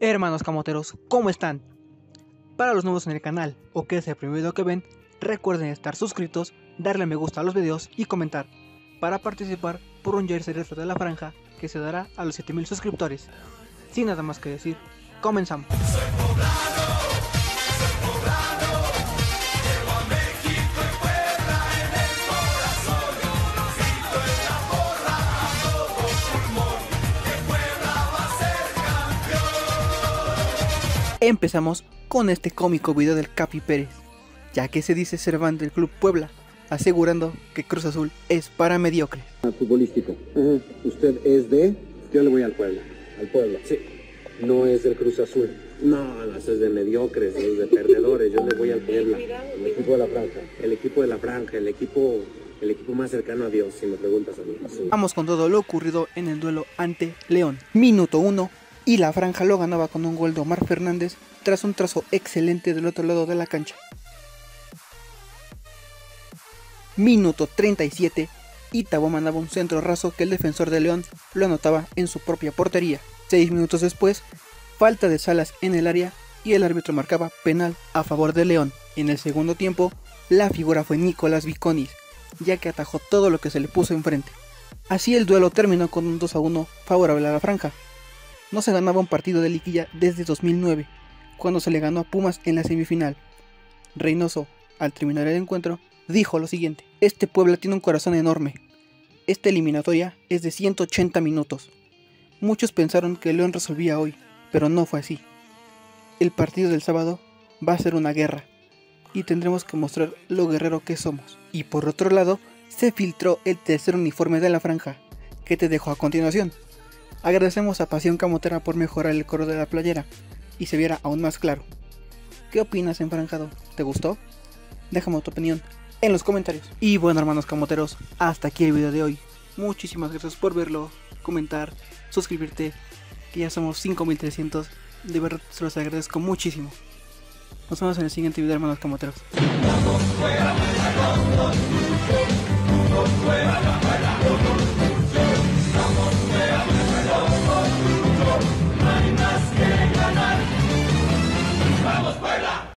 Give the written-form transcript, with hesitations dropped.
Hermanos camoteros, ¿cómo están? Para los nuevos en el canal o que es el primer video que ven, recuerden estar suscritos, darle me gusta a los videos y comentar para participar por un jersey retro de la franja que se dará a los 7000 suscriptores. Sin nada más que decir, comenzamos. Empezamos con este cómico video del Capi Pérez, ya que se dice ser fan del Club Puebla, asegurando que Cruz Azul es para mediocres. Futbolístico. Usted es de... Yo le voy al Puebla. Al Puebla. Sí. No es del Cruz Azul. No, eso es de mediocres, es de perdedores. Yo le voy al Puebla. El equipo de la franja. El equipo de la franja, el equipo más cercano a Dios, si me preguntas a mí. Sí. Vamos con todo lo ocurrido en el duelo ante León. Minuto 1 y la franja lo ganaba con un gol de Omar Fernández tras un trazo excelente del otro lado de la cancha. Minuto 37 y Tabo mandaba un centro raso que el defensor de León lo anotaba en su propia portería. 6 minutos después, falta de Salas en el área y el árbitro marcaba penal a favor de León. En el segundo tiempo, la figura fue Nicolás Viconis, ya que atajó todo lo que se le puso enfrente. Así el duelo terminó con un 2-1 favorable a la franja. No se ganaba un partido de liguilla desde 2009, cuando se le ganó a Pumas en la semifinal. Reynoso, al terminar el encuentro, dijo lo siguiente: este Puebla tiene un corazón enorme. Esta eliminatoria es de 180 minutos. Muchos pensaron que León resolvía hoy, pero no fue así. El partido del sábado va a ser una guerra, y tendremos que mostrar lo guerrero que somos. Y por otro lado, se filtró el tercer uniforme de la franja, que te dejo a continuación. Agradecemos a Pasión Camotera por mejorar el color de la playera y se viera aún más claro. ¿Qué opinas, enfranjado? ¿Te gustó? Déjame tu opinión en los comentarios. Y bueno, hermanos camoteros, hasta aquí el video de hoy. Muchísimas gracias por verlo, comentar, suscribirte, que ya somos 5300. De verdad se los agradezco muchísimo. Nos vemos en el siguiente video, hermanos camoteros.